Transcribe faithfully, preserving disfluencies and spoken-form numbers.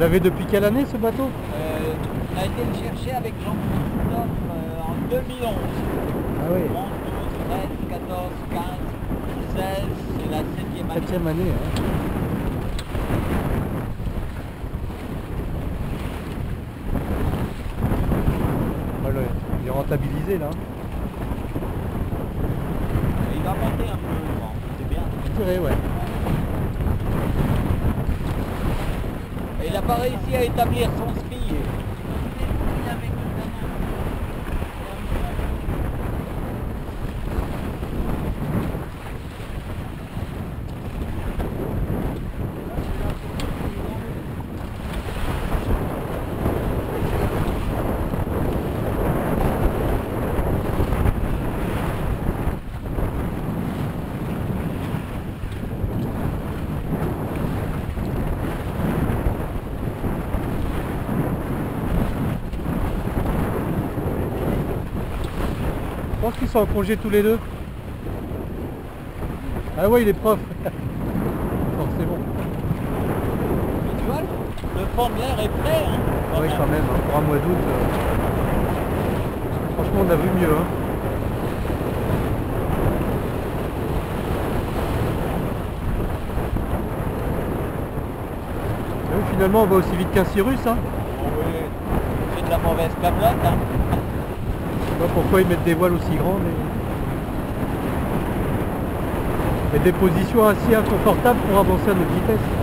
l'avez depuis quelle année ce bateau? Euh, on a été le chercher avec Jean-Christophe euh, en deux mille onze. Ah oui. onze, douze, treize, quatorze, quinze, seize, c'est la septième année. Septième année. Hein. Voilà, il est rentabilisé là. Et il va monter un peu le vent, c'est bien. Je dirais, ouais. Et il n'a pas réussi à établir son ski. Je pense qu'ils sont en congé tous les deux. Ah ouais, il est prof. Forcément. Mais tu vois, le fond de l'air est prêt. Hein, oui, même. quand même, hein, pour un mois d'août. Euh... Franchement, on a vu mieux. Hein. Oui, finalement, on va aussi vite qu'un Cirrus. Hein. Oh oui, c'est de la mauvaise camelote. Hein. Je sais pas pourquoi ils mettent des voiles aussi grandes et, et des positions assez inconfortables pour avancer à notre vitesse.